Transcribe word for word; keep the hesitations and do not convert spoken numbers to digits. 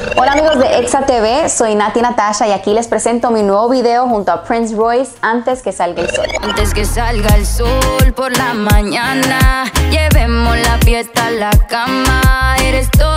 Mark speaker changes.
Speaker 1: Hola amigos de Exa T V, soy Nati Natasha y aquí les presento mi nuevo video junto a Prince Royce, Antes que salga el sol.
Speaker 2: Antes que salga el sol por la mañana, llevemos la fiesta a la cama. Eres todo